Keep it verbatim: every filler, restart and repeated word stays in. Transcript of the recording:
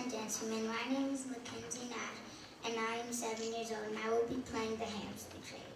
and gentlemen, my name is McKenzie N, and I am seven years old, and I will be playing the Hamster Chase.